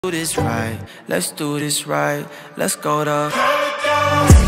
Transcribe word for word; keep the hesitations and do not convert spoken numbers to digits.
Do this right, let's do this right. Let's go to